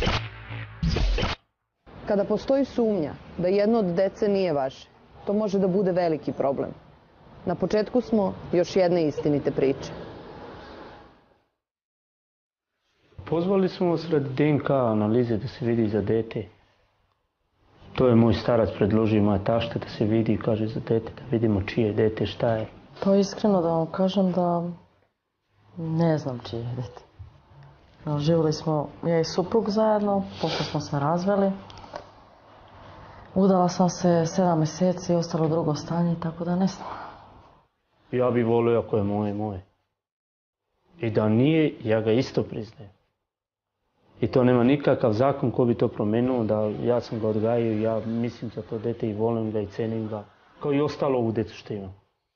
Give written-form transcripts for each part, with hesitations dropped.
Kada postoji sumnja da jedno od dece nije vaše, to može da bude veliki problem. Na početku smo još jedne istinite priče. Pozvali smo vas radi DNK analize da se vidi za dete. To je moj starac predložio, moja tašta, da se vidi, kaže, za dete, da vidimo čije je dete, šta je. Pa iskreno da vam kažem da ne znam čije je dete. Živjeli smo ja i suprug zajedno, posle smo se razveli. Udala sam se 7 mjeseci i ostalo drugo stanje, tako da ne znam. Ja bi volio ako je moje. I da nije, ja ga isto priznajem. I to nema nikakav zakon ko bi to promenio, da ja sam ga odgajio, ja mislim za to dete i volim ga i cenim ga, kao i ostalo ovu djecu što imam.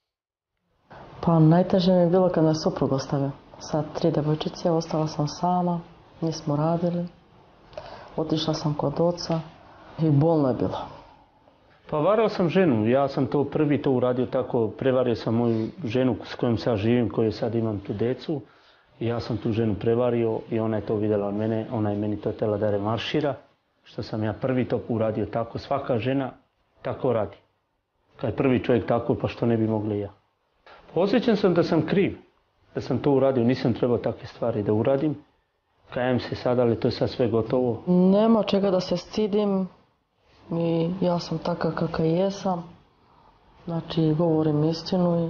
Pa najteže mi je bilo kad me suprug ostavio. Sa 3 devojčice, ostala sam sama, nismo radili. Otišla sam kod oca i bolno je bilo. Pa varao sam ženu, ja sam to prvi to uradio tako, prevario sam moju ženu s kojom sad živim, koju sad imam tu decu. I ja sam tu ženu prevario i ona je to vidjela od mene, ona je meni to htjela da remaršira, što sam ja prvi to uradio tako, svaka žena tako radi. Kad je prvi čovjek tako, pa što ne bi mogli ja. Osjećam sam da sam kriv, da sam to uradio, nisam trebao takve stvari da uradim. Kajem se sad, ali to je sad sve gotovo. Nema čega da se stidim i ja sam takav kakav jesam. Znači, govorim istinu i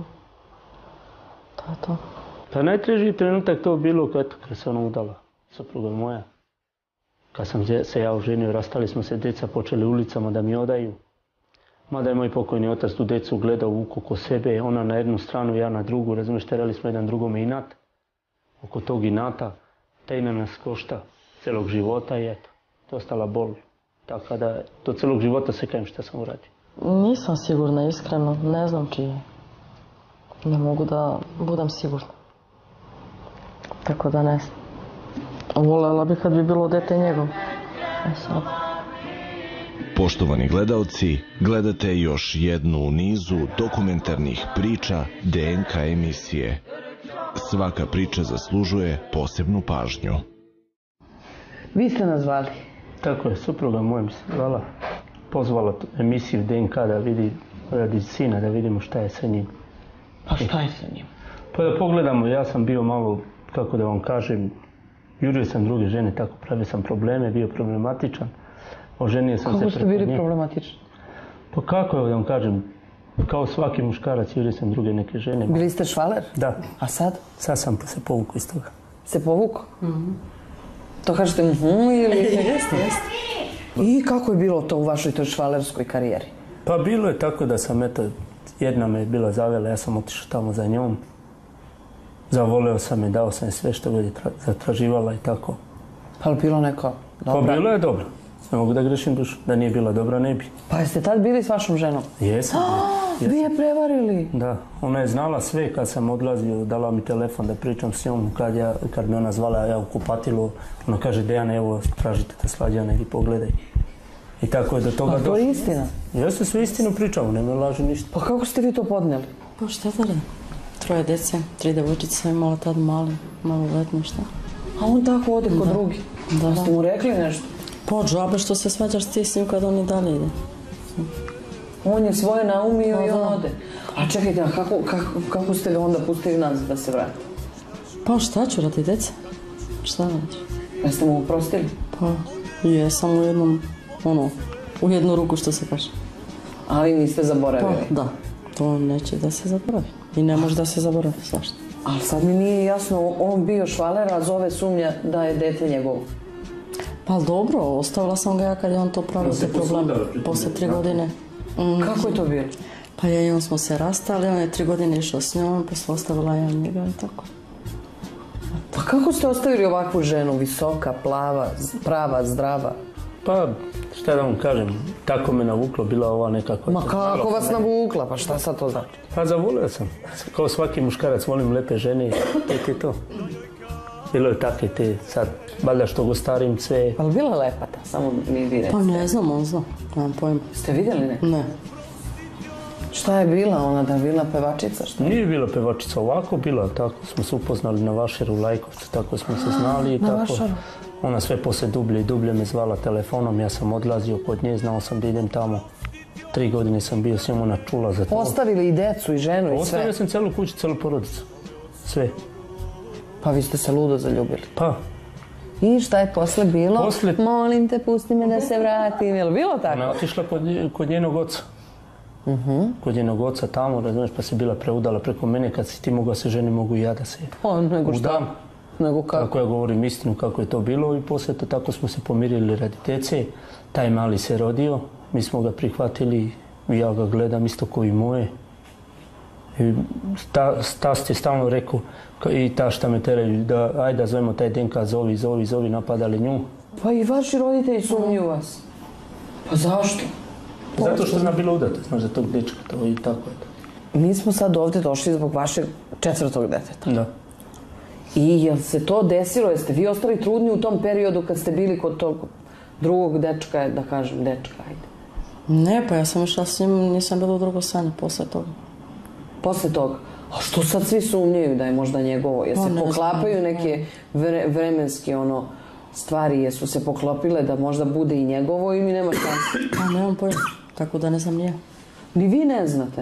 to je to. Pa najteži trenutak to bilo kad se ona udala, supruga moja. Kad sam se ja oženio, rastali smo se, djeca počeli ulicama da mi odaju. Mada je moj pokojni otac tu djecu gledao vuku oko sebe, ona na jednu stranu, ja na drugu, razumiješ, terali smo jedan drugome inat. Oko tog inata, taj nas košta celog života i eto, to je ostala bol. Tako da do celog života se kajem šta sam uradio. Nisam sigurna, iskreno, ne znam čije. Ne mogu da budem sigurna. Tako da ne znam. Voljela bi kad bi bilo dete njegov. Sad. Poštovani gledaoci, gledate još jednu u nizu dokumentarnih priča DNK emisije. Svaka priča zaslužuje posebnu pažnju. Vi ste nas zvali? Tako je, supruga moja mi se zvala. Pozvala emisiju DNK da vidi, radi sina, da vidimo šta je sa njim. Pa šta je sa njim? Pa da pogledamo, ja sam bio malo, kako da vam kažem, jurio sam druge žene, tako pravio sam probleme, bio problematičan. Oženio sam se kako ste bili problematični? Pa kako da vam kažem, kao svaki muškarac jurio sam druge neke žene. Bili ste švaler? Da. A sad? Sad sam se povukao iz toga. Se povukao? To kažete ili... Jeste. I kako je bilo to u vašoj toj švalerskoj karijeri? Pa bilo je tako da sam, eto, jedna me je bila zavela, ja sam otišao tamo za njom. Zavoleo sam je, dao sam je sve što je zatraživala i tako. Pa li bilo neko dobro? Pa bilo je dobro. Ne mogu da grešim dušu. Da nije bila dobra, ne bi. Pa jeste tad bili s vašom ženom? Jesam. Vi je prevarili? Da. Ona je znala sve kad sam odlazio, dala mi telefon da pričam s njom. Kad me ona zvala, ja u kupatilu, ona kaže, Dejane, evo, tražite te Slađana, idi pogledaj. I tako je do toga došlo. A to je istina? Jeste, sve istinu pričamo, ne me laži ništa. Pa kako ste vi to podnijeli? Pa šta da radim? 3 djece, 3 devojčice sam imala tad malo letno, šta? A on tako ode kod drugi? Da. Ste mu rekli nešto? Po džabe što se svađaš ti s njim kad on i dalje ide. On je svoje naumio i on ode. A čekajte, a kako ste ga onda pustili nazad da se vrati? Pa šta ću radi djece? Šta radiš? Jeste mu oprostili? Pa jesam u jednom, u jednu ruku što se kaže. Ali niste zaboravili? Pa da, to neće da se zaboravi. I ne može da se zaboravi, svašta. Ali sad mi nije jasno, on bio švaler, a zove sumnja da je dete njegovo. Pa dobro, ostavila sam ga ja kad je on to pravio za problem. Posle 3 godine. Kako je to bilo? Pa ja i on smo se rastali, on je 3 godine išao s njom, pa sam ostavila ja njega i tako. Pa kako ste ostavili ovakvu ženu, visoka, plava, prava, zdrava? Pa, šta da vam kažem, tako me navuklo, bila ova nekakva... Ma kako vas navukla, pa šta sad to znači? Pa zavolio sam, kao svaki muškarac volim lepe žene i to je to. Bilo je takve te, sad, valjda što go starim sve... Ali bila lepa ta, samo mi vidite. Pa ne znam, on zna, nemam pojma. Ste vidjeli ne? Ne. Šta je bila ona, da je bila pevačica? Šta? Nije bila pevačica, ovako bila, tako smo se upoznali na Vašaru u Lajkovcu, tako smo se znali i tako... Na Vašaru? Ona sve poslije dublje i dublje me zvala telefonom, ja sam odlazio kod nje, znao sam da idem tamo. 3 godine sam bio s njom, ona čula za to. Ostavili i decu i ženu i sve? Ostavio sam celu kuću, celu porodicu. Sve. Pa vi ste se ludo zaljubili. Pa. I šta je posle bilo? Posle- Molim te, pusti me da se vratim. Je li bilo tako? Ona je otišla kod njenog oca. Kod njenog oca tamo, razumiješ, pa se bila preudala preko mene, kad si ti mogla se ženi, mogu i ja da se Nego šta? udam. Nego kako? Kako ja govorim istinu, kako je to bilo i poslije to tako smo se pomirili radi djece. Taj mali se rodio, mi smo ga prihvatili i ja ga gledam isto kao i moje. I tast je stalno rekao i tašta me teraju da ajde da zovemo taj Denka, zovi, napadali nju. Pa i vaši roditelji sumnju vas. Pa zašto? Zato što je ona bila udata, znaš, za tog dečka, to i tako je to. Mi smo sad ovdje došli zbog vašeg 4. deteta. Da. I jel se to desilo? Jeste vi ostali trudni u tom periodu kad ste bili kod tog drugog dečka, da kažem dečka, ajde? Ne, pa ja sam išla s njim, nisam bila u drugo stanje posle toga. Posle toga? A što sad svi sumnjaju da je možda njegovo? Jer se poklapaju neke vremenski stvari, jesu se poklopile da možda bude i njegovo i mi nema šanse? Pa nemam pojma, tako da ne znam nije. Ni vi ne znate?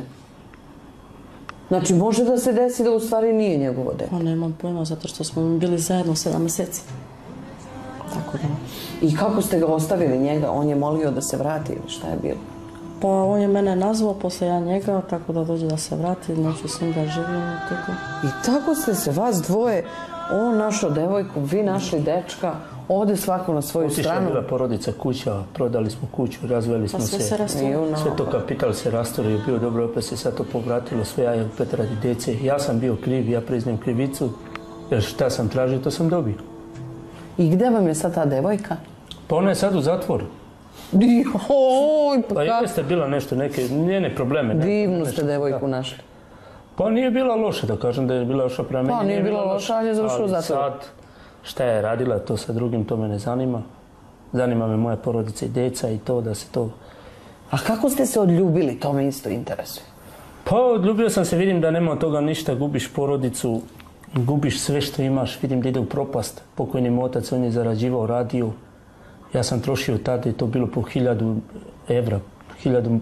Znači, može da se desi da u stvari nije njegovo dete? Pa nemam pojma, zato što smo bili zajedno 7 mjeseci. Tako da. I kako ste ga ostavili njega? On je molio da se vrati ili šta je bilo? Pa on je mene nazvao, posle ja njega, tako da dođe da se vrati, neću s njim da živim i tako. I tako ste se vas dvoje, on našao devojku, vi našli dečka, ovdje svako na svoju Otišla je stranu. bila porodica kuća, prodali smo kuću, razveli smo Pa sve se rasturilo. Sve to kapital se rasturio, bio dobro, opet se sad to povratilo, sve ja opet radi djece. Ja sam bio kriv, ja priznajem krivicu, jer šta sam tražio, to sam dobio. I gdje vam je sad ta devojka? Pa ona je sad u zatvoru. Oj, pa Pa kako? jeste bila nešto, neke njene probleme. Divnu ste devojku našli. Pa nije bila loša, da kažem da je bila loša prema meni. Pa nije bila loša, ali je završila u zatvoru. Sad, šta je radila, to sa drugim, to me ne zanima. Zanima me moja porodica i deca i to da se to... A kako ste se odljubili, to me isto interesuje. Pa odljubio sam se, vidim da nema od toga ništa, gubiš porodicu, gubiš sve što imaš, vidim da ide u propast. Pokojni moj otac, on je zarađivao, radio. Ja sam trošio tada i to bilo po 1000 evra. 1000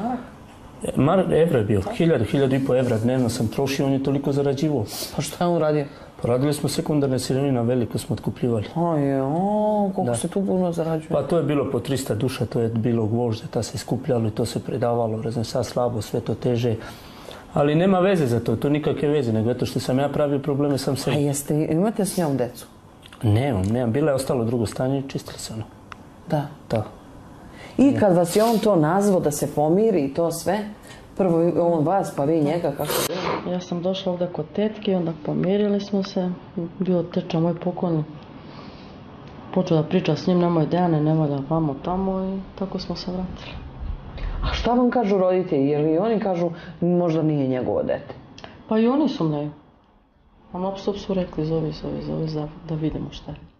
evra je bio, 1000 evra dnevno sam trošio, on je toliko zarađivao. Pa šta je on radio? Pa radili smo sekundarne sirovine, na veliko smo otkupljivali. Koliko se tu puno zarađuje? Pa to je bilo po 300 duša, to je bilo gvožđe, ta se skupljalo i to se predavalo, razne sad slabo, sve to teže. Ali nema veze za to, to nikakve veze, nego eto što sam ja pravio probleme sam A sebi. imate s njom decu? Nemam, bila je ostalo drugo stanje i čistili se ono. Da. Da. I kad vas je on to nazvao da se pomiri i to sve, prvo on vas pa vi njega, kako je bilo? Ja sam došla ovdje kod tetke, onda pomirili smo se, bio teča moj pokojni. Počeo da priča s njim, nemoj Dejane, ne valja vamo tamo i tako smo se vratili. A šta vam kažu roditelji? Jer i oni kažu možda nije njegovo dete? Pa i oni sumnjaju. Ono su rekli zovi da vidimo šta je.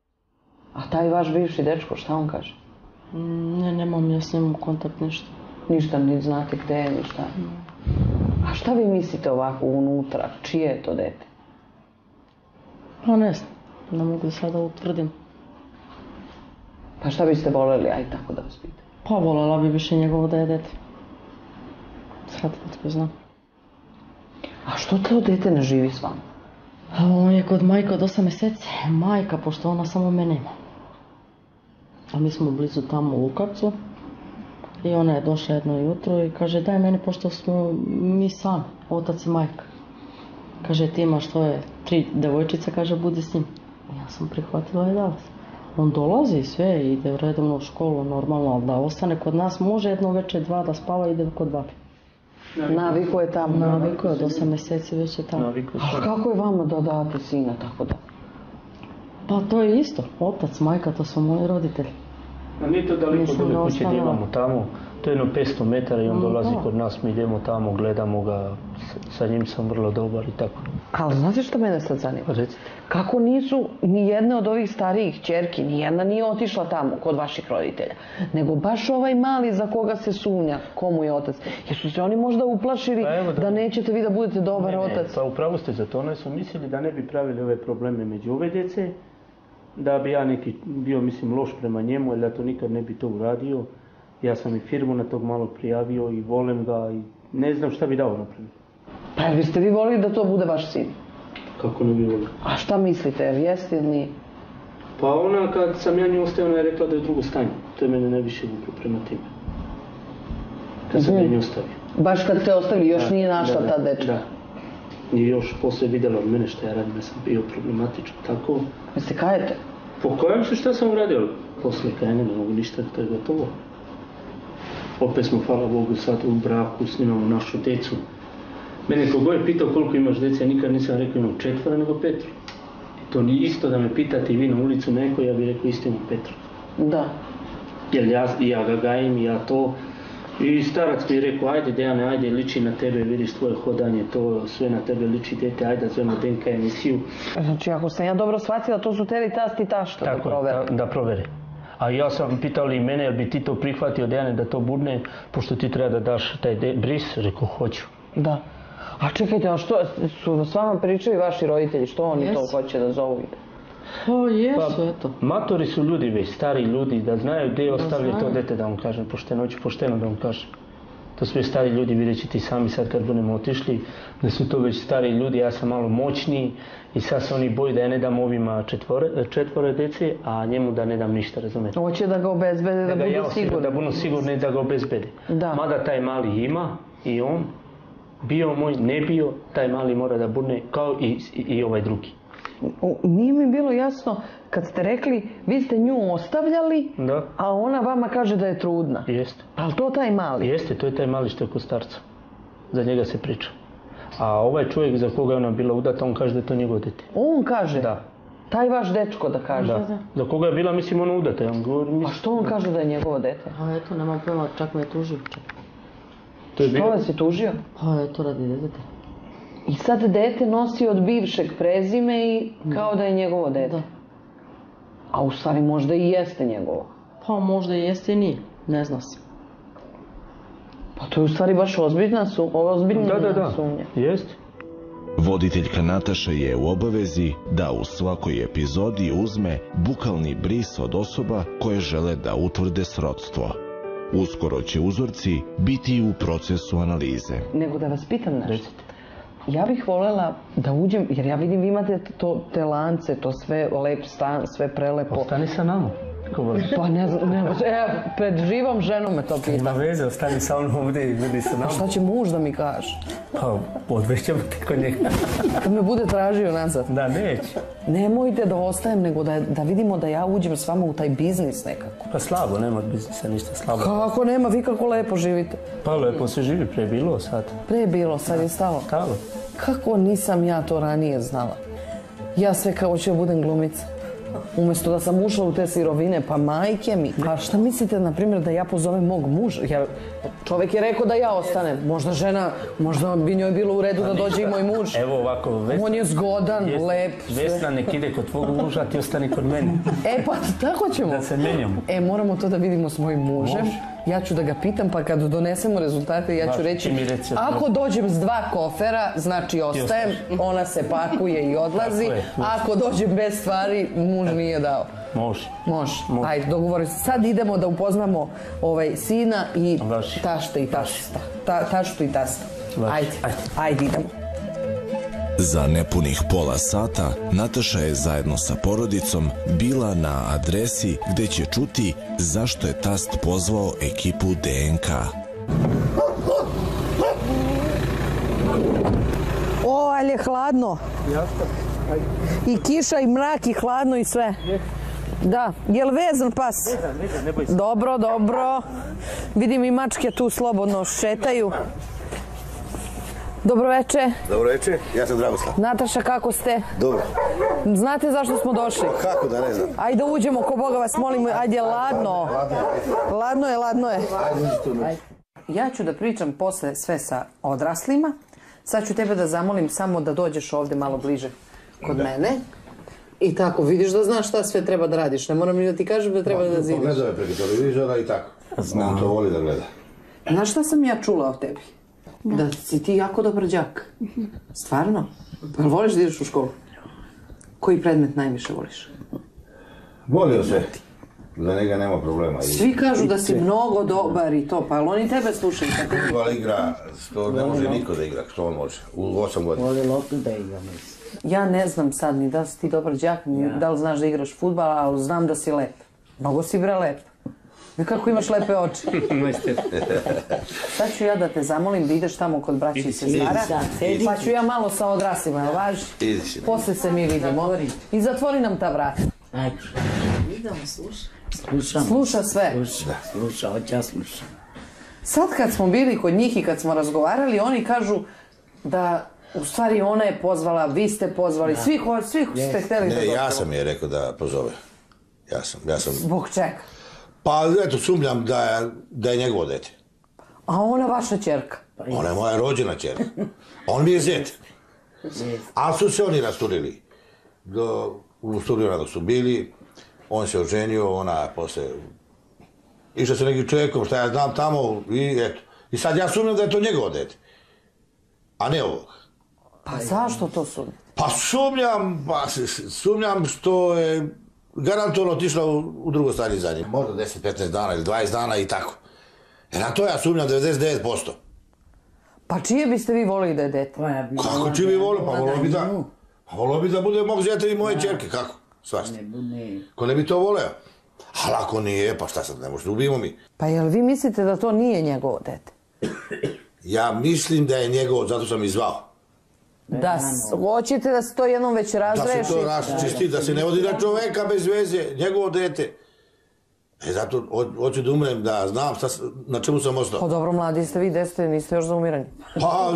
A taj vaš bivši dečko, šta on kaže? Ne, nemam ja s njim kontakt ništa. Ništa, ni znate gde je, ništa. A šta vi mislite ovako unutra? Čije je to dete? Pa ne znam, ne mogu sada utvrdim. Pa šta biste voljeli, aj tako da vas pitam? Pa voljela bi više njegovo da je dete. Sad tko zna. A što to dete ne živi s vama? A on je kod majke od 8 mjeseci. Majka, pošto ona samo mene ima. A mi smo blizu tamo u Lukavcu. I ona je došla jedno jutro i kaže daj meni, pošto smo mi sami, otac i majka. Kaže ti imaš tvoje 3 devojčice, kaže budi s njim. Ja sam prihvatila i dala se. On dolazi sve, ide redovno u školu normalno, ali da ostane kod nas može jedno večer 2 da spava i ide kod babi. Naviko je tamo. Naviko je od 8 mjeseci već je tamo. A kako je vama da date sina tako da? Pa to je isto, otac, majka, to su moji roditelji. Nije to daleko Nisam od ga ove kuće gdje ostavila. imamo tamo, to je jedno 500 metara i on dolazi da. kod nas, mi idemo tamo, gledamo ga, sa njim sam vrlo dobar i tako. Ali znate što mene sad zanima? Pa recite. Kako nisu ni jedne od ovih starijih ćerki, ni jedna nije otišla tamo kod vaših roditelja, nego baš ovaj mali za koga se sumnja, komu je otac. Jesu se oni možda uplašili Pa evo da nećete vi da budete dobar Ne, otac? pa upravo ste za to, oni su mislili da ne bi pravili ove probleme među ove djece da bi ja neki bio, mislim, loš prema njemu, ili da to nikad ne bi to uradio. Ja sam i firmu na tog malo prijavio i volim ga i ne znam šta bi dao napraviti. Pa jel biste vi volili da to bude vaš sin? Kako ne bi volio? A šta mislite, jel jeste ili nije? Pa ona, kad sam ja nju ostavio, ona je rekla da je drugo stanje. To je mene najviše vuklo prema time. Kad sam ja nju ostavio. Baš kad te ostavili, još nije našla ta dečka? Da. I još posle vidjela od mene što ja radim, da sam bio problematičan, tako. Jel se kajete? Pokajem se šta sam uradio. Posle kajanja ne mogu ništa, to je gotovo. Opet smo, hvala Bogu, sad u braku, snimamo našu decu. Mene kogo je pitao koliko imaš dece, ja nikad nisam rekao imam 4 nego 5. I to nije isto da me pitate i vi na ulicu neko, ja bih rekao isto imam 5. Da. Jer ja ga gajim, ja to. I starac mi je rekao, ajde Dejane, ajde, liči na tebe, vidiš tvoje hodanje, to sve na tebe liči, dete, ajde da zovemo Denka emisiju. Znači, ako sam ja dobro shvatila, to su tebi tast i tašta da provere. Tako, da provere. A ja sam pitao i mene, jel bi ti to prihvatio, Dejane, da to budne, pošto ti treba da daš taj bris, rekao, hoću. Da. A čekajte, a što su s vama pričaju vaši roditelji, što oni to hoće da zovu? O, jesu, eto. Matori su ljudi već, stari ljudi, da znaju gdje ostavlja to dete, da vam kažem, pošteno da vam kažem. To su već stari ljudi, vidjet ćete i sami sad kad budemo otišli, da su to već stari ljudi, ja sam malo moćniji i sad se oni boji da ja ne dam ovima 4 dece, a njemu da ne dam ništa, razumete? Hoće da ga obezbede, da budu sigurni. Da budu sigurni da ga obezbede. Da. Mada taj mali ima i on, bio moj, ne bio, taj mali mora da bude kao i ovaj drugi. Nije mi bilo jasno kad ste rekli, vi ste nju ostavljali, a ona vama kaže da je trudna. Jeste. Ali to taj mali? Jeste, to je taj mali što je kod starca. Za njega se priča. A ovaj čovjek za koga je ona bila udata, on kaže da je to njegov dete. On kaže? Da. Taj vaš dečko da kaže? Da. Za koga je bila, mislim, ona udata. A što on kaže da je njegovo dete? A eto, nemam pojma, čak me je tužio. Što vas je tužio? Pa eto, radi dete. I sad dete nosi od bivšeg prezime i kao da je njegovo dete. Da. A u stvari možda i jeste njegovo. Pa možda i jeste i nije, ne zna se. Pa to je u stvari baš ozbiljna sumnja. Da, jeste. Voditeljka Nataša je u obavezi da u svakoj epizodi uzme bukalni bris od osoba koje žele da utvrde srodstvo. Uskoro će uzorci biti u procesu analize. Nego da vas pitam nešto. Ja bih voljela da uđem, jer ja vidim vi imate te lance, to sve lep stan, sve prelepo. Ostani sa nama. Pa ne znam, pred živom ženom me to pita. Ima veze, ostani sa mnom ovdje i budi sa nama. A šta će muž da mi kaže? Pa odvećemo te kod njega. Kad me bude tražio nazad. Da, neće. Nemojte da ostajem, nego da vidimo da ja uđem s vama u taj biznis nekako. Pa slabo, nema od biznisa ništa slabo. Kako nema, vi kako lepo živite. Pa lepo se živi, pre je bilo sad. Pre je bilo, sad je stalo. Stalo. Kako nisam ja to ranije znala? Ja sve kao ću budem glumica. Umjesto da sam ušla u te sirovine, pa majke mi. A šta mislite, na primjer, da ja pozovem mog muža? Jer čovjek je rekao da ja ostanem. Možda žena, možda bi njoj bilo u redu da dođe i moj muž. Evo ovako, on je zgodan, lep. Vesna nek ide kod tvog muža, ti ostani kod mene. Pa tako ćemo. Da se menjamo. Moramo to da vidimo s mojim mužem. Ja ću da ga pitam, pa kad donesemo rezultate, ja ću reći, ako dođem s 2 kofera, znači ostajem, ona se pakuje i odlazi. Ako dođem bez stvari, muž nije dao. Može. Ajde, dogovori se. Sad idemo da upoznamo sina i tašte i tašta. Taštu i tasta. Ajde, idemo. Za nepunih pola sata Nataša je zajedno sa porodicom bila na adresi gde će čuti zašto je tast pozvao ekipu DNK. Ali je hladno. I kiša i mrak i hladno i sve. Da, je li vezan pas? Vezan, ne boj se. Dobro. Vidim i mačke tu slobodno šetaju. Dobro veče. Dobro veče, ja sam Dragoslav. Nataša, kako ste? Dobro. Znate zašto smo došli? Kako da ne znam? Ajde uđemo, ko Boga vas molim, ajde, ladno. Ladno je. Ja ću da pričam posle sve sa odraslima. Sad ću tebe da zamolim samo da dođeš ovde malo bliže kod mene. I tako, vidiš da znaš šta sve treba da radiš. Ne moram ni da ti kažem da treba da zidiš. Pogledao je preko televizora i tako. On to voli da gleda. Znaš šta sam ja čula o tebi? Da si ti jako dobar đak. Stvarno? Voliš da ideš u školu? Koji predmet najviše voliš? Volio se. Za njega nema problema. Svi kažu da si mnogo dobar i to, pa ali oni tebe slušaju. Futbal igra, što ne može niko da igra, što on može, u 8 godina. Voli loptu da igra, mislim. Ja ne znam sad ni da li si ti dobar đak, ni da li znaš da igraš fudbal, ali znam da si lep. Mnogo si bre lep. I kako imaš lepe oči. Sad ću ja da te zamolim da ideš tamo kod braći i sestara, pa ću ja malo sa odraslima, jel važi? Posle se mi vidimo. I zatvori nam ta vrata. Ajde. Idemo, slušaj. Slušam. Sluša sve. Sluša, hoće ja slušam. Sad kad smo bili kod njih i kad smo razgovarali, oni kažu da u stvari ona je pozvala, vi ste pozvali, svih ste hteli da Ne, dođu. ja sam je rekao da pozove. Ja sam. Zbog čega? Pa eto, sumnjam da je njegovo dete. A ona vaša ćerka? Ona je moja rođena ćerka. On mi je zet. Ali su se oni rasturili. U studiju dok su bili, on se oženio, ona je posle išla sa nekim čovjekom, šta ja znam tamo, i eto. I sad ja sumnjam da je to njegovo dete. A ne ovog. Pa zašto to sumnjate? Pa sumnjam što je garantovano otišla u drugo stanje za njim. Možda 10-15 dana ili 20 dana i tako. Jer na to ja sumnjam 99%. Pa čije biste vi volili da je dete? Kako čije bi volio? Pa volio bi da bude mog zeta i moje čerke, kako? Svašta. Ko ne bi to voleo? Ali ako nije, pa šta sad, ne možete, ubijemo mi. Pa jel vi mislite da to nije njegovo dete? Ja mislim da je njegovo, zato sam i zvao. Hoćete da se to jednom već razreši? Da se to raščisti, da se ne vodi na čoveka bez veze, njegovo dete. Zato hoću da umrem, da znam na čemu sam ostao. Pa dobro, mladi ste vi, niste još za umiranje. Pa,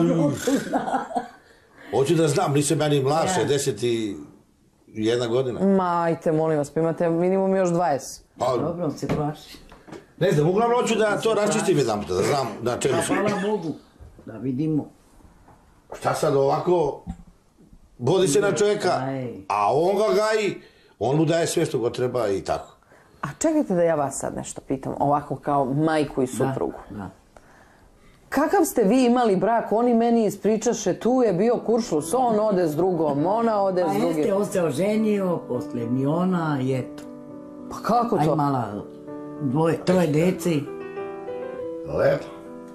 hoću da znam, nisam ja ni mlad, 61 godina. Ma, ajte, molim vas, pa imate minimum još 20. Dobro, se plaši. Ne znam, uglavnom hoću da to raščistim jedan puta, da znam na čemu sam. Hvala Bogu, da vidimo. Šta sad ovako, vodi se na čovjeka, a on ga gaji, on mu daje sve što go treba i tako. A čekajte da ja vas sad nešto pitam, ovako kao majku i suprugu. Kakav ste vi imali brak? Oni meni ispričaše, tu je bio kuršlus, on ode s drugom, ona ode s drugim. Pa jeste, on se oženio, posle mi ona i eto. Pa kako to? A imala 3 deci. Lepo.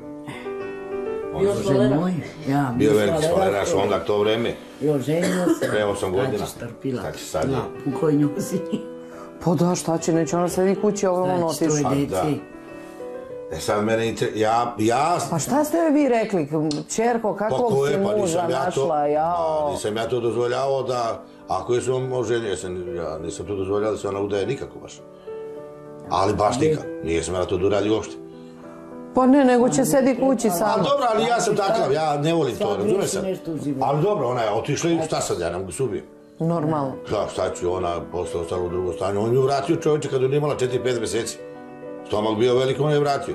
Još moj. Bio veliki skoleraš onda to vreme. I oženio se. Pre 8 godina. Znači strpila. Znači sad je. U kojoj njuzi. Pa da, šta će, neće ona sedi kući, ovo ono otišla. Znači 3 deci. Sad mene ja... Pa šta ste vi rekli, čerko, kakvog si muža našla, jao? Nisam ja to dozvoljavao da, ako je se on oženio, ja nisam to dozvoljavao da se ona udaje nikako baš. Ali baš nikak, nije sam ja to doradio uopšte. Pa ne, nego će sedi kući sam. Ali dobro, ali ja sam takav, ja ne volim to, razumiješ sad. Ali dobro, ona je otišla i šta sad, ja ne mogu se ubijem. Normalno. Šta ću, ona posle ostala u drugo stanje, on ju vratio čovječe kad je imala 4-5 mjeseci. Stomak bio velik, on je vratio.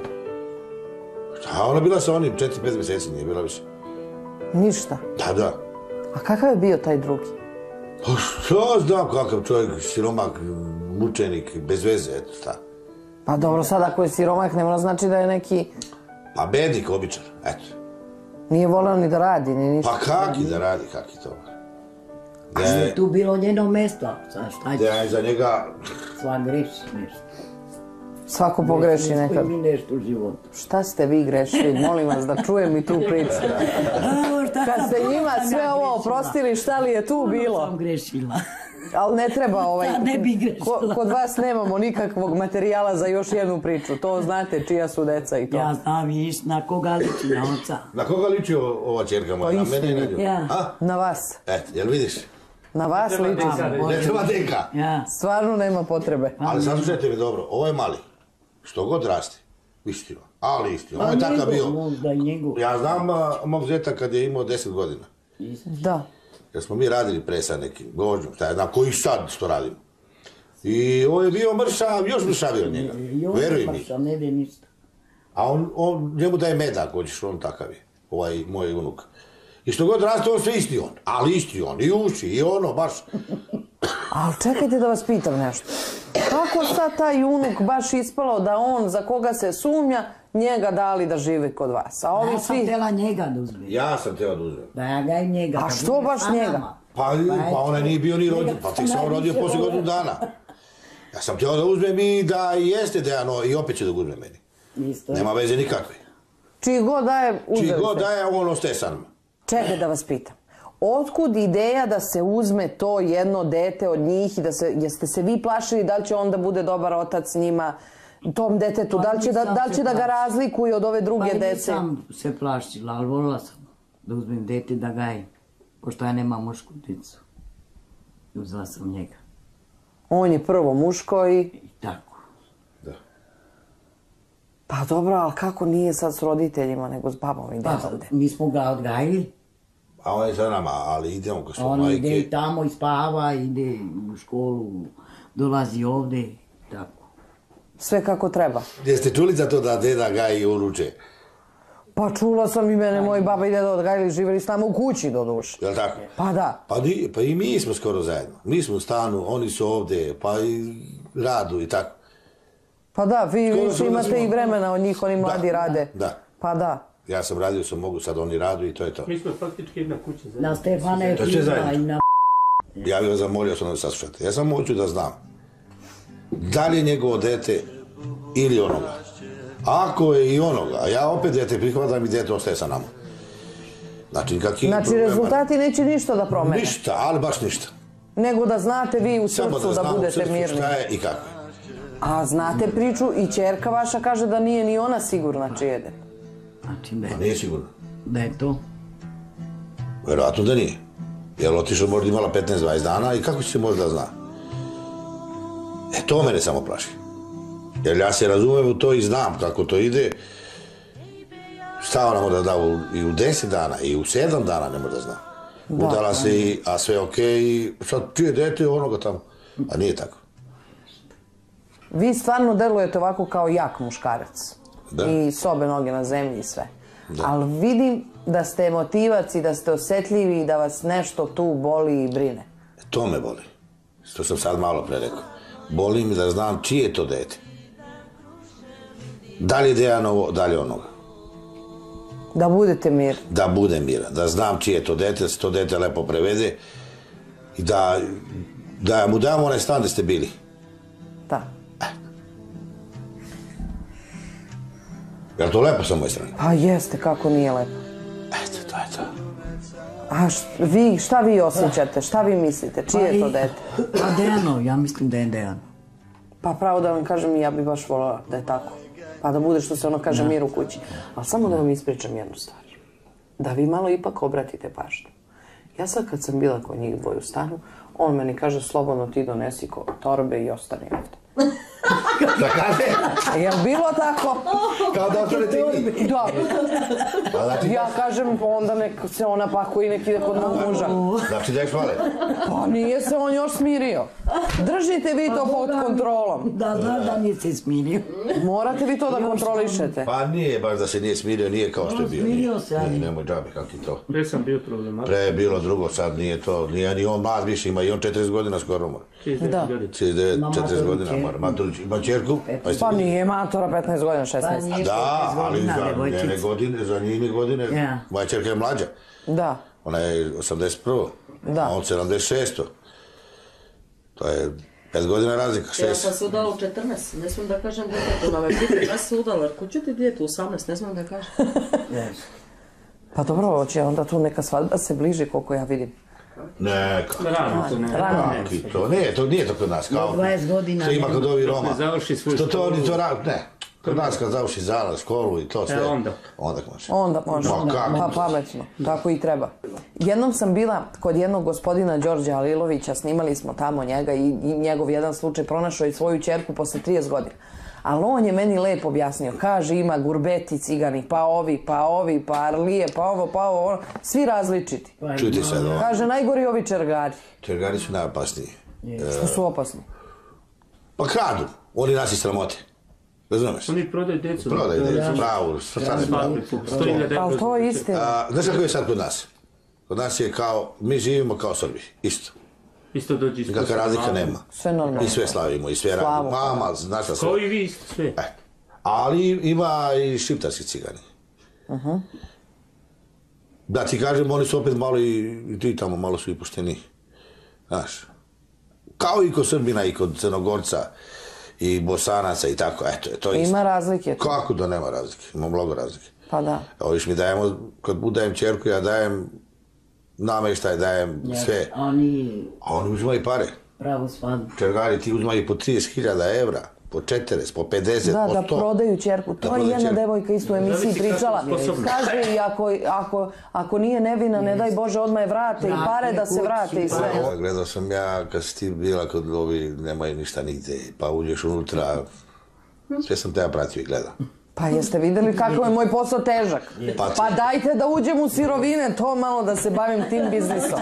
A ona bila sa onim 4-5 mjeseci, nije bila više. Ništa? Da. A kakav je bio taj drugi? Pa što znam kakav čovjek, siromak, mučenik, bez veze, eto šta. Pa dobro, sad ako je siromak, ne mora znači da je neki... Pa bednik, običan, eto. Nije voleo ni da radi, ni ništa. Pa kaki da radi, kaki to. A što je tu bilo njeno mjesto? Šta će? Da je za njega... Sva greši nešto. Svako pogreši nekad. Mi nešto u životu. Šta ste vi grešili? Molim vas da čujem i tu priču. Kad ste njima sve ovo oprostili, šta li je tu bilo? Ono sam grešila. Ali ne treba ne bi grešila. Kod vas nemamo nikakvog materijala za još jednu priču. To znate čija su deca i to. Ja znam viš na koga liči, na oca. Na koga liči ova čerka moja? Na mene i na nju? Na vas. Eto, jel vidiš? Na vas liči. Ne treba denka. Stvarno nema potrebe. Ali saslušajte mi dobro, ovo je mali. Što god raste, istino. Ali istino. On je takav bio. Ja znam mog zeta kad je imao 10 godina. Da. Jer smo mi radili pre sa nekim gožnjom, šta je znam, koji sad što radimo. I on je bio mršav, još mršavio od njega. Veruj mi. Ne ide ništa. A on njemu daje medak, hoćeš, on takav je. Ovaj moj unuk. I što god raste, on sve isti on. Ali isti on. I uši, i ono, baš. Ali čekajte da vas pitam nešto. Kako sad taj unuk baš ispalo da on, za koga se sumnja, njega dali da živi kod vas? A ovi ja sam htjela njega da uzmem. Ja sam htjela da uzmem. Da ja ga i njega. A što baš njega? Pa ona nije bio ni rođen, pa tek sam rodio poslije godinu dana. Ja sam htio da uzmem i da jeste Dejano i opet će da ga uzme meni. Isto. Nema veze nikakve. Čiji god daje, uzeli Čiji god ste. daje, on ostaje sa nama. Čekaj da vas pitam. Otkud ideja da se uzme to jedno dete od njih i da se, jeste se vi plašili da li će on da bude dobar otac njima, tom detetu, da li će da ga razlikuje od ove druge dece? Pa nisam se plašila, ali volila sam da uzmem dete da gajim. Pošto ja nemam mušku dicu. Uzela sam njega. On je prvo muško i... I tako. Da. Pa dobro, ali kako nije sad s roditeljima, nego s babom i Pa, dedom? mi smo ga odgajili. A on je sa nama, ali idemo ko su On ide majke. i tamo i spava, ide u školu, dolazi ovde, tako. Sve kako treba. Jeste čuli za to da deda gaji unuče? Pa čula sam i mene, moji baba i deda odgajili, živjeli s nama u kući do duše. Jel' tako? Pa da. Pa i mi smo skoro zajedno. Mi smo u stanu, oni su ovde, pa i radu i tako. Pa da, vi Skoro više smo da imate smo- i vremena od njih, oni mladi rade. Da. Pa da. Ja sam radio, sam mogu, sad oni radu i to je to. Mi smo faktički jedna kuća zajedno. Na Stefane To je sve Hriba zajedno. i na... Ja bih vas zamolio sam da me saslušate. Ja samo hoću da znam da li je njegovo dete ili onoga. Ako je i onoga, a ja opet dete prihvatam i dete ostaje sa nama. Znači, kakvi Znači, problema- rezultati neće ništa da promene. Ništa, ali baš ništa. Nego da znate vi u Samo srcu da da znam u budete srcu mirni. šta je i kako je. A znate priču i ćerka vaša kaže da nije ni ona sigurna čije je. Znači Pa nije sigurno. da je to. Vjerojatno da nije. Jer otišao možda imala 15-20 dana i kako će se možda zna? To mene samo plaši. Jer ja se razumem u to i znam kako to ide. Šta ona možda da i u 10 dana i u 7 dana ne možda zna. Udala se i, a sve okej, i sad čije dete onoga tamo. A nije tako. Vi stvarno delujete ovako kao jak muškarac. Da. I s obe noge na zemlji i sve. Da. Ali vidim da ste emotivac i da ste osjetljivi i da vas nešto tu boli i brine. To me boli. Što sam sad malo pre rekao. Boli mi da znam čije je to dete. Da li je Dejanovo, da li je onoga. Da budete mirni. Da bude miran, da znam čije je to dete, da se to dete lepo prevede i da mu damo onaj stan gde ste bili. Da. Je li to lepo sa moje strane? Pa jeste, kako nije lepo. Eto, to je to. A šta vi osjećate? Šta vi mislite? Čije je to dete? Pa Dejano, ja mislim da je Dejano. Pa pravo da vam kažem, ja bi baš voljela da je tako. Pa da bude što se ono kaže mir u kući. Ali samo da vam ispričam jednu stvar. Da vi malo ipak obratite pažnju. Ja sad kad sam bila kod njih dvoje u stanu, on meni kaže slobodno ti donesi torbe i ostani ovdje. Da kaže? Jel bilo tako? Kao da otvorite i vi. Da. A znači, Ja kažem, onda nek se ona pakuje i nek ide kod mog muža. znači da je hvale. Pa nije se on još smirio. Držite vi to pod kontrolom. Da, da nije se smirio. Morate vi to da kontrolišete. Pa nije baš da se nije smirio, nije kao što je bio. Smirio se, ali- Nemoj džabe, kako ti to. Pre sam bio problematičan. Pre je bilo drugo, sad nije to. Nije ni on mlad više, ima i on 40 godina skoro mora. 39 godina. 40 godina mora. Maturić ima čerku. Pa nije matora 15 godina, 16. nije Da, 16 ali godina, za devojčica. njene godine, za njene godine, Ja. moja čerka je mlađa. Da. Ona je 81. Da. A on 76. To je 5 godina razlika, Ja 6. sam se udala u 14, ne smijem da kažem djetetu, na me pita, ja sam se udala, jer kuću ti djetu u 18, ne smijem da kažem. Pa dobro, hoće onda tu neka svadba se bliži koliko ja vidim. Ne, Rano to ne. kakvi to, nije to kod nas, kao 20 godina što ima kod ovih Dok Roma. ne završi svoju Što to oni školu. to rade, ne. Kod nas kad završi zanat, školu i to sve. onda. Onda može. Onda može. Ma kako? Pa pametno, tako i treba. Jednom sam bila kod jednog gospodina Đorđa Alilovića, snimali smo tamo njega i njegov jedan slučaj pronašao i svoju ćerku posle 30 godina. Ali on je meni lepo objasnio, kaže ima gurbeti cigani, pa ovi, pa arlije, pa ovo, ono, svi različiti. Čujte sad ovo. Kaže, najgori ovi čergari, Čergari su najopasniji. što su opasni. Pa kradu, oni nas i sramote. Razumeš? Oni prodaju djecu. Prodaj djecu, pravu, stane pravu. Ali to je istina. Znaš kako je sad kod nas? Kod nas je kao, mi živimo kao Srbi, isto. Isto dođi iz Nikakva razlika nema. Sve normalno. I sve slavimo, i sve Slavu. radimo. Mama, znaš šta sve. Kao i vi isto sve. Ali ima i šiptarski cigani. Da ti kažem, oni su opet malo i ti tamo malo su i pošteni. Znaš, Kao i kod Srbina i kod Crnogorca i Bosanaca i tako, eto, to je isto. Ima razlike. Kako da nema razlike? Ima mnogo razlike. Pa da. Evo viš mi dajemo, kad dajem čerku, ja dajem nameštaj, dajem sve. A oni uzimaju pare. Pravo svadbu. Čergari ti uzimaju po 30.000 evra, po 40, po 50, po 100. Da prodaju čerku. To je jedna devojka isto u emisiji pričala. Kaže i ako nije nevina, ne daj Bože, odmah je vrate i pare da se vrate i sve. Gledao sam ja, kad si ti bila kod ovi, nemaju ništa nigde, pa uđeš unutra, sve sam teba pratio i gledao. Pa jeste videli kako je moj posao težak? Pa dajte da uđem u sirovine, to malo da se bavim tim biznisom.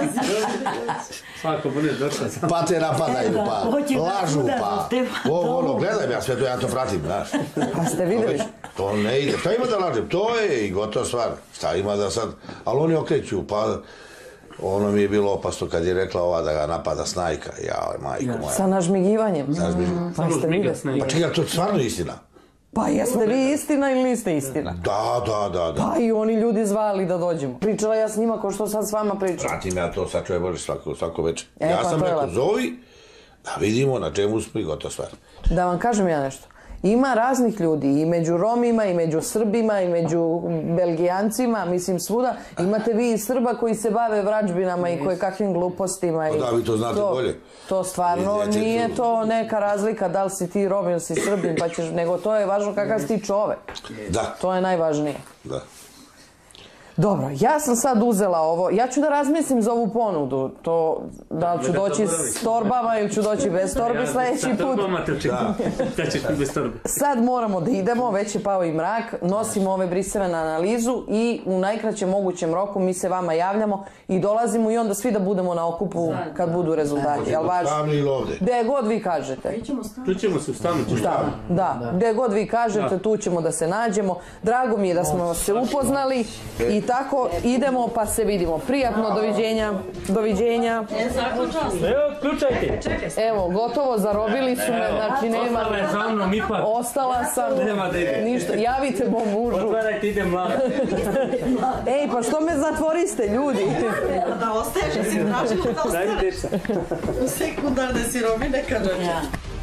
Svako bude došla. Pa te napadaju, pa lažu, pa gledaj ja sve to, ja to pratim, znaš. Pa ste videli? To ne ide, šta ima da lažem, to je i gotova stvar, šta ima da sad, ali oni okreću, pa ono mi je bilo opasno kad je rekla ova da ga napada snajka, jao, majko moja. Sa nažmigivanjem? Pa ste videli? Pa čekaj, to je stvarno istina. Pa jeste vi istina ili niste istina? Da. Pa i oni ljudi zvali da dođemo. Pričala ja s njima ko što sad s vama pričam. Pratim ja to, sad čuje Bože svako večer. Ja sam rekao, zovi, da vidimo na čemu smo i gotova stvar. Da vam kažem ja nešto. Ima raznih ljudi i među Romima i među Srbima i među Belgijancima, mislim svuda. Imate vi i Srba koji se bave vrađbinama i koje kakvim glupostima. Pa da, vi to znate bolje. To stvarno nije to neka razlika da li si ti Rom ili si Srbin, pa ćeš, nego to je važno kakav si ti čovek. Da. To je najvažnije. Da. Dobro, ja sam sad uzela ovo, ja ću da razmislim za ovu ponudu, to da li ću doći s torbama ili ću doći bez torbi sledeći put. Sa torbama te očekujem, da ćeš ti bez torbe. Sad moramo da idemo, već je pao i mrak, nosimo ove briseve na analizu i u najkraćem mogućem roku mi se vama javljamo i dolazimo i onda svi da budemo na okupu kad budu rezultati. Jel važno? Stavni ili ovde? Gde god vi kažete. Tu ćemo se u stanu. Da, gde god vi kažete, tu ćemo da se nađemo. Drago mi je da smo se upoznali i tako idemo pa se vidimo. Prijatno, doviđenja. Doviđenja. Evo, ključajte. Evo, gotovo, zarobili su me, znači nema... Ostala je za mnom ipak. Ostala sam. Nema da ide. Ništa, javite mom mužu. Otvarajte, ide mlada. Ej, pa što me zatvoriste, ljudi? Da ostaješ, da si tražila da ostaneš. U sekundarne sirovine kad dođe.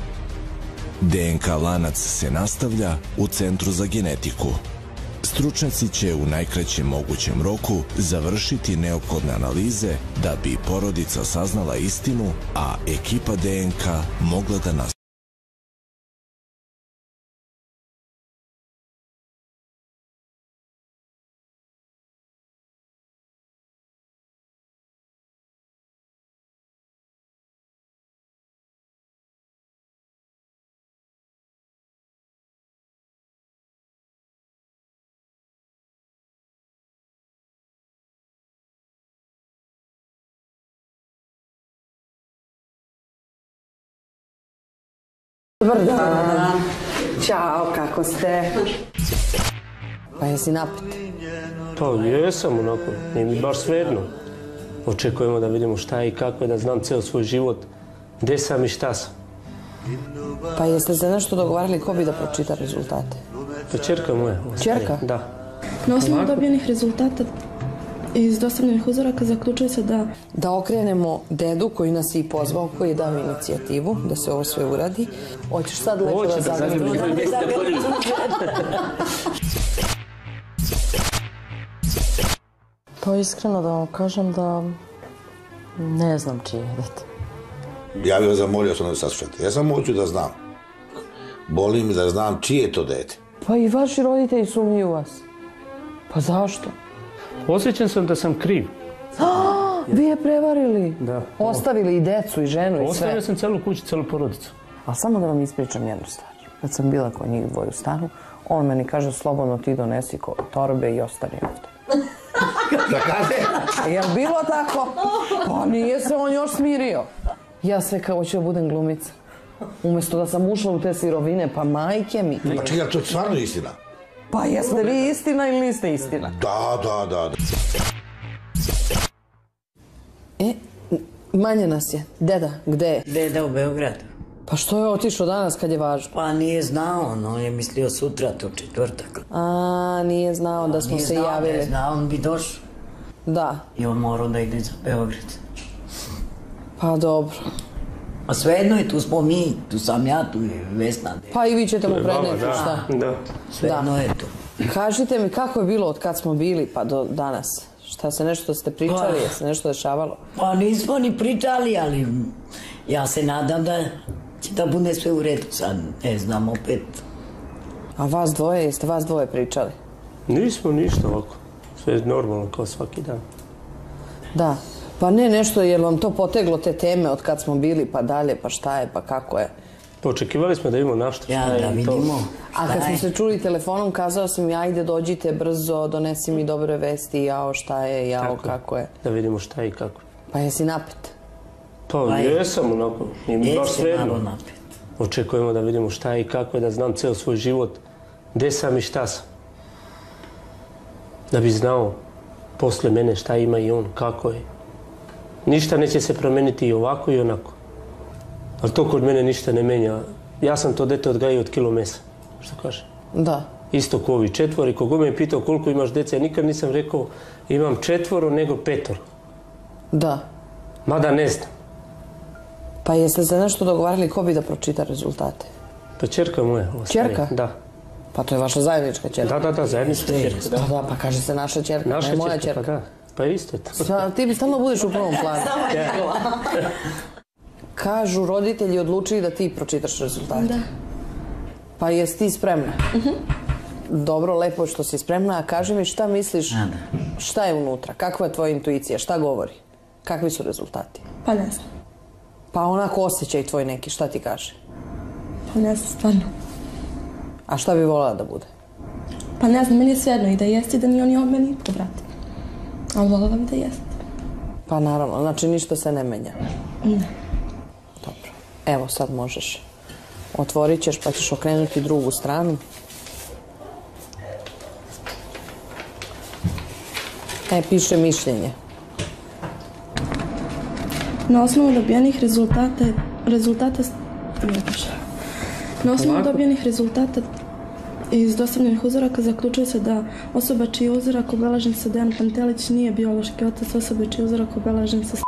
DNK lanac se nastavlja u Centru za genetiku. Stručnjaci će u najkraćem mogućem roku završiti neophodne analize da bi porodica saznala istinu, a ekipa DNK mogla da nastavi. Dobar dan. Ćao, kako ste? Pa jesi napit? Pa jesam onako, nije mi baš svejedno. Očekujemo da vidimo šta je i kako je, da znam ceo svoj život, gde sam i šta sam. Pa jeste se nešto dogovarali ko bi da pročita rezultate? Pa ćerka moja. Ćerka? Da. Na osnovu dobijenih rezultata iz dostavljenih uzoraka zaključuje se da... Da okrenemo dedu koji nas je i pozvao, koji je dao inicijativu da se ovo sve uradi. Hoćeš sad lepo da zagrliš? Pa iskreno da vam kažem da ne znam čije je dete. Ja bih vas zamolio sam da saslušate. Ja samo hoću da znam. Boli mi da znam čije je to dete. Pa i vaši roditelji sumnjuju vas. Pa zašto? Osjećam sam da sam kriv. Vi je prevarili? Da. Ostavili i decu i ženu i sve? Ostavio sam celu kuću, celu porodicu. A samo da vam ispričam jednu stvar. Kad sam bila kod njih dvoje u stanu, on meni kaže slobodno ti donesi torbe i ostani ovde. Da kaže? Jel bilo tako? Pa nije se on još smirio. Ja sve kao ću da budem glumica. Umjesto da sam ušla u te sirovine, pa majke mi. Pa čekaj, to je stvarno istina. Pa jeste vi istina ili niste istina? Da. Manje nas je. Deda, gde je? Deda u Beogradu. Pa što je otišao danas kad je važno? Pa nije znao, on je mislio sutra, to četvrtak. A, nije znao da smo se javili. Nije znao, on bi došao. Da. I on morao da ide za Beograd. Pa dobro. A svejedno je, tu smo mi, tu sam ja, tu je Vesna. Pa i vi ćete mu preneti, šta? Da. Svejedno je tu. Kažite mi kako je bilo od kad smo bili pa do danas? Šta se nešto ste pričali, je se nešto dešavalo? Pa nismo ni pričali, ali ja se nadam da će da bude sve u redu sad, ne znam opet. A vas dvoje, jeste vas dvoje pričali? Nismo ništa ovako, sve je normalno kao svaki dan. Da, pa ne nešto, je li vam to poteglo te teme od kad smo bili pa dalje, pa šta je, pa kako je? Očekivali smo da vidimo našta šta Ja, je da i to. vidimo. A kad smo se čuli telefonom, kazao sam mi, ajde dođite brzo, donesi mi dobre vesti, jao šta je, jao kako je. Da vidimo šta je i kako. Pa jesi napet? Pa jesam onako, i baš Jeste svejedno. malo napet. Očekujemo da vidimo šta je i kako je, da znam ceo svoj život, gde sam i šta sam. Da bi znao posle mene šta ima i on, kako je. Ništa neće se promeniti i ovako i onako. Ali to kod mene ništa ne menja. Ja sam to dete odgajio od kilo mesa, što kaže. Da. Isto ko ovi 4, kogo me je pitao koliko imaš dece, ja nikad nisam rekao imam 4 nego 5. Da. Mada ne znam. Pa jeste se nešto dogovarali ko bi da pročita rezultate? Pa ćerka moja. Ćerka? Da. Pa to je vaša zajednička ćerka. Da, zajednička ćerka. Pa da, pa kaže se naša ćerka, Naša ne moja ćerka, ćerka. pa da. Pa isto je to. Ti bi stalno budeš u prvom planu. Kažu roditelji odlučili da ti pročitaš rezultate. Da. Pa jesi ti spremna? Dobro, lepo je što si spremna, a kaži mi šta misliš, šta je unutra, kakva je tvoja intuicija, šta govori, kakvi su rezultati? Pa ne znam. Pa onako osjećaj tvoj neki, šta ti kaže? Pa ne znam, stvarno. A šta bi voljela da bude? Pa ne znam, meni je svejedno i da jeste i da nije on i on meni pobrati. Ali voljela bi da jeste. Pa naravno, znači ništa se ne menja. Ne. Dobro, evo sad možeš. Otvorit ćeš pa ćeš okrenuti drugu stranu. Piše mišljenje. Na osnovu dobijenih rezultata iz dostavljenih uzoraka zaključuje se da osoba čiji je uzorak obeležen sa Dejan Pantelić nije biološki otac osobe čiji je uzorak obeležen sa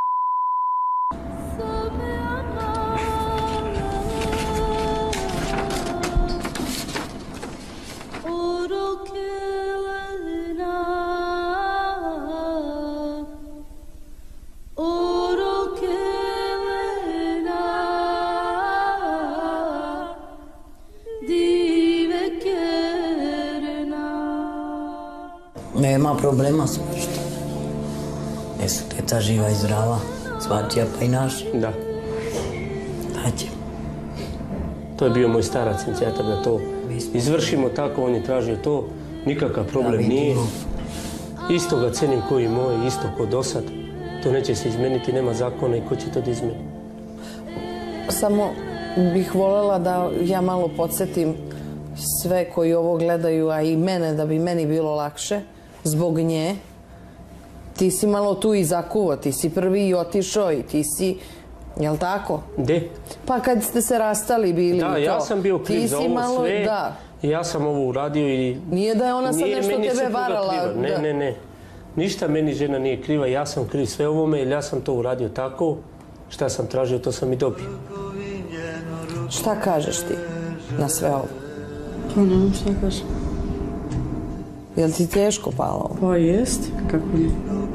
Nema problema s što. Jesu teca živa i zdrava, svačija pa i naša. Da. Daće. To je bio moj starac inicijator da to izvršimo tako, on je tražio to, nikakav problem nije. Isto ga cenim koji moj, isto ko do sad. To neće se izmeniti, nema zakona i ko će to da izmeni. Samo bih voljela da ja malo podsjetim sve koji ovo gledaju, a i mene, da bi meni bilo lakše, zbog nje. Ti si malo tu i zakuo, ti si prvi i otišao i ti si, jel tako? Gde? Pa kad ste se rastali bili i to. Da, ja sam bio kriv za ovo sve. Da. Ja sam ovo uradio i... Nije da je ona sad nešto tebe varala. Ne. Ništa meni žena nije kriva, ja sam kriv sve ovome, jer ja sam to uradio tako. Šta sam tražio, to sam i dobio. Šta kažeš ti na sve ovo? Pa ne znam šta kažem. Jel ti teško palo ovo? Pa jest, kako ne.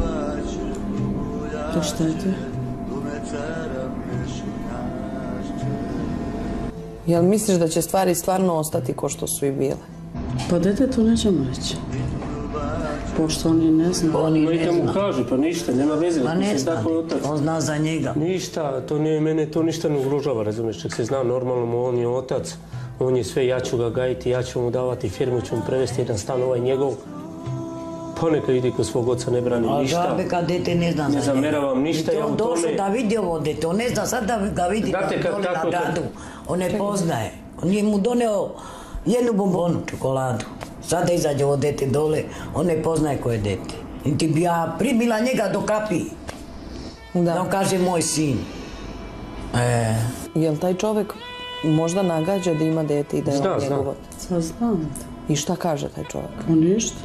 To šta je to? Jel misliš da će stvari stvarno ostati ko što su i bile? Pa dete to nećemo reći. Pošto oni ne znaju. Oni mu kažu, pa ništa, nema veze. Pa ne zna, on zna za njega. Ništa, to nije mene, to ništa ne ugrožava, razumiješ, čak se zna normalno, on je otac, on je sve, ja ću ga gajiti, ja ću mu davati firmu, ću mu prevesti jedan stan, ovaj njegov. Pa neka ide kod svog oca, ne brani ništa. A žabe kad dete ne zna za njega. Ne zameravam ništa, ja mu došao da vidi ovo dete, on ne zna sad da ga vidi dole na gradu. On ne poznaje. On je mu doneo jednu bombonu, čokoladu. Sada izađe ovo dete dole, on ne poznaje ko je dete. I ti bi ja primila njega do kapi. Da on kaže moj sin. Jel taj čovjek možda nagađa da ima dete i da je on njegov otac? Znam. I šta kaže taj čovjek? Pa ništa.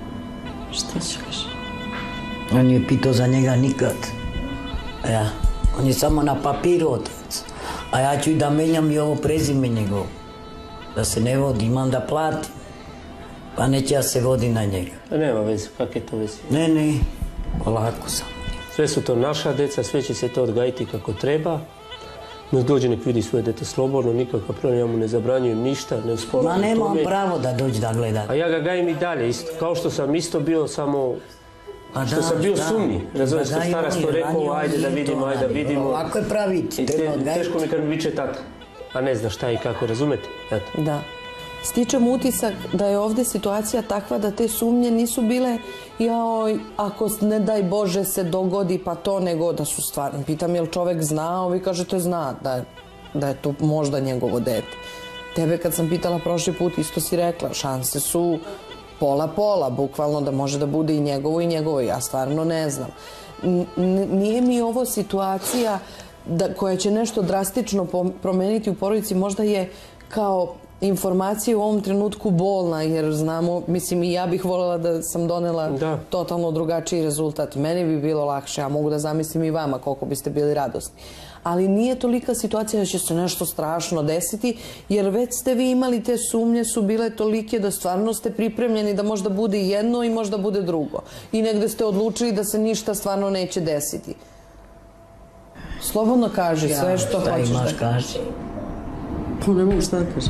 Šta će kaže? On je pitao za njega nikad. On je samo na papiru otac. A ja ću i da menjam i ovo prezime njegovo. Da se ne vodi, imam da platim. Pa neće ja se vodi na njega. Nema veze, kak je to veze? Ne, polako sam. Sve su to naša deca, sve će se to odgajiti kako treba. Nek dođe, nek vidi svoje dete slobodno, nikakav problem, ja mu ne zabranjujem ništa, ne usporam. Ma nema on pravo da dođe da gleda. A ja ga gajim i dalje, isto. Kao što sam isto bio, samo što sam bio sumnji. Razumiješ, što starac to rekao, ajde da vidimo. Ovako je praviti. Teško mi kad mi viče tata, a ne zna šta i kako, razumete? Da. Stičem utisak da je ovdje situacija takva da te sumnje nisu bile jaoj, ako ne daj Bože se dogodi pa to, nego da su stvarno. Pitam je li čovek zna, ovi kažete zna da je to možda njegovo dete. Tebe kad sam pitala prošli put isto si rekla, šanse su pola, bukvalno da može da bude i njegovo, ja stvarno ne znam. Nije mi ovo situacija koja će nešto drastično promeniti u porodici, možda je kao informacija u ovom trenutku bolna, jer znamo, mislim i ja bih voljela da sam donela totalno drugačiji rezultat. Meni bi bilo lakše, ja mogu da zamislim i vama koliko biste bili radosni. Ali nije tolika situacija da će se nešto strašno desiti, jer već ste vi imali te sumnje, su bile tolike da stvarno ste pripremljeni da možda bude jedno i možda bude drugo. I negde ste odlučili da se ništa stvarno neće desiti. Slobodno kaži sve što hoćeš da kažeš. Šta imaš, kaži. Pa ne mogu šta da kažem.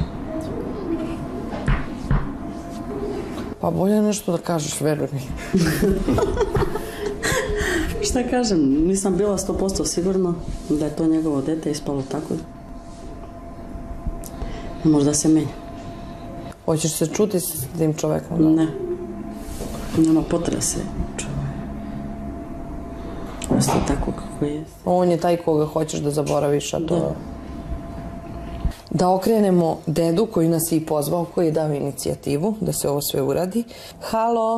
Pa bolje nešto da kažeš, veruj mi. Šta kažem, nisam bila 100% sigurna da je to njegovo dete, ispalo tako. Možda se menja. Hoćeš se čuti s tim čovekom? Ne. Nema potrebe se čuti. Ostaje tako kako je. On je taj koga hoćeš da zaboraviš, a to... Da okrenemo dedu koji nas je i pozvao, koji je dao inicijativu da se ovo sve uradi. Halo?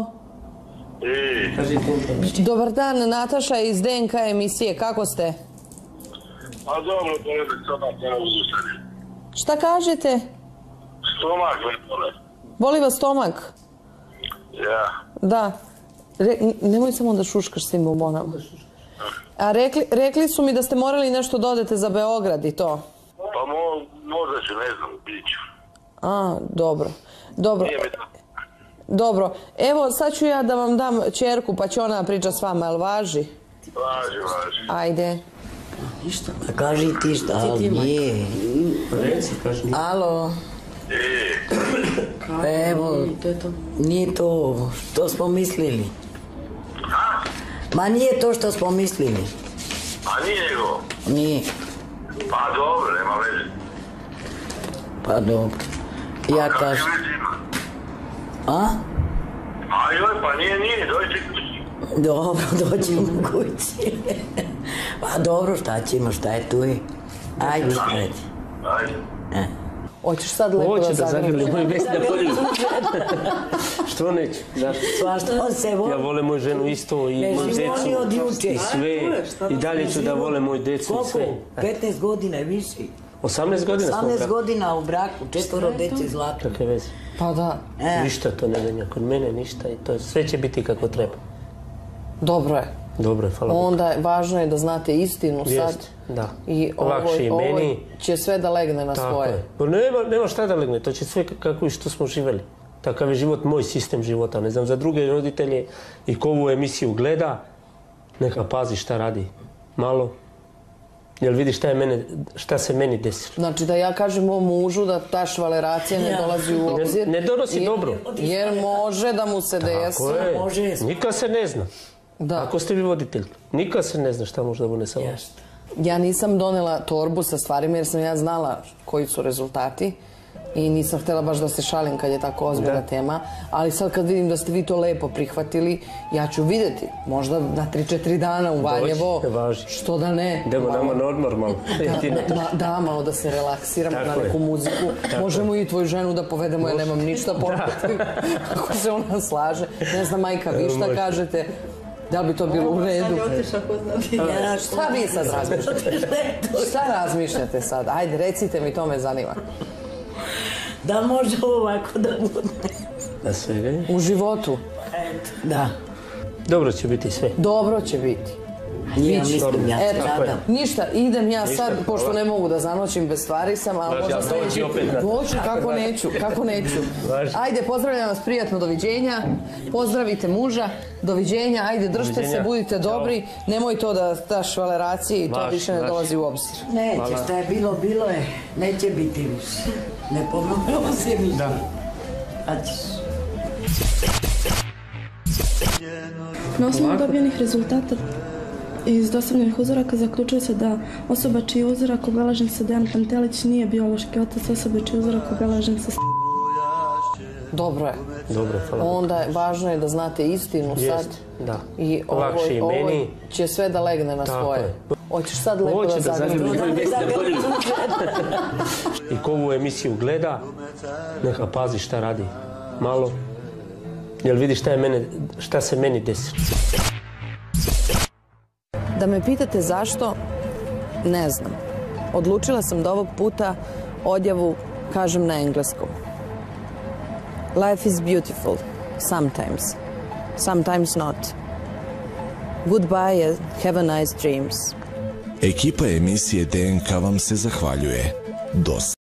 Dobar dan, Nataša iz DNK emisije, kako ste? Pa dobro, to je stomak, ne mogu ustati. Šta kažete? Stomak me boli. Boli vas stomak? Ja. Da. Nemoj samo da šuškaš s tim bombonama. A rekli su mi da ste morali nešto da odete za Beograd i to. Pa možda ću, ne znam, biću. A, dobro. Dobro. Evo, sad ću ja da vam dam ćerku, pa će ona priča s vama, jel važi? Važi. Ajde. Ništa. Kaži ti šta, nije. Reci, kaži. Alo. Evo, nije to što smo mislili. Ma nije to što smo mislili. A nije nego? Nije. Pa dobro, nema veze. Pa dobro. Ja kažem. A? A joj, pa nije, dođi kući. Dobro, dođemo kući. Pa dobro, šta je tu i? Ajde, sredi. Ajde. Hoćeš sad lepo da zagrliš? Moju vest da poljubim. Što neću? Svašta se voli. Ja volim moju ženu isto i moju decu. I sve. I dalje ću da volim moju decu i sve. Koliko? 15 godina i više. 18 godina smo u braku. 18 godina u braku, 4 dece zlato. Kakve veze? Pa da. Ništa to ne menja kod mene, ništa. I sve će biti kako treba. Dobro je. Dobro je, hvala Bogu. Onda važno je da znate istinu sad. Jest, da. I ovo će sve da legne na svoje. Tako je. Nema šta da legne, to će sve kako i što smo živeli. Takav je život, moj sistem života. Ne znam, za druge roditelje i ko ovu emisiju gleda, neka pazi šta radi. Malo. Jel vidi šta se meni desilo? Znači da ja kažem mom mužu da ta švaleracija ne dolazi u obzir. Ne donosi dobro. Jer može da mu se desi. Tako je, nikad se ne zna. Ako ste vi voditelj, nikad se ne zna šta može da bude sa vama. Ja nisam donela torbu sa stvarima jer sam ja znala koji su rezultati i nisam htjela baš da se šalim kad je tako ozbiljna tema, ali sad kad vidim da ste vi to lepo prihvatili, ja ću vidjeti, možda na 3-4 dana u Valjevo, što da ne. Idemo nama normalno. Da, malo da se relaksiramo na neku muziku. Možemo i tvoju ženu da povedemo, ja nemam ništa protiv, ako se ona slaže. Ne znam, majka, vi šta kažete? Da li bi to bilo u redu? Šta vi sad razmišljate? Šta razmišljate sad? Ajde, recite mi, to me zanima. Da može ovako da bude. Da svega je? U životu? Da. Dobro će biti sve. Dobro će biti. Ništa, idem ja sad, pošto ne mogu da zanoćim bez stvari sam, ali možda sljedeći... Doću, kako neću. Ajde, pozdravljam vas, prijatno, doviđenja. Pozdravite muža, doviđenja, ajde, držite se, budite dobri. Nemoj to da daš valeracije i to više ne dolazi u obzir. Neće, šta je bilo je, neće biti više. Ne pomoglo se više. A ćeš. Na osnovu dobijenih rezultata iz dostavljenih uzoraka zaključuje se da osoba čiji je uzorak obeležen sa Dejan Pantelić nije biološki otac osobe čiji je uzorak obeležen sa... Dobro je. Onda važno je da znate istinu sad. I ovo će sve da legne na svoje. Hoćeš sad lepo da zagrliš. I ko ovu emisiju gleda, neka pazi šta radi. Malo. Jel vidi šta se meni desi? Da me pitate zašto, ne znam. Odlučila sam da ovog puta odjavu kažem na engleskom. Life is beautiful, sometimes. Sometimes not. Goodbye and have a nice dreams. Ekipa emisije DNK vam se zahvaljuje.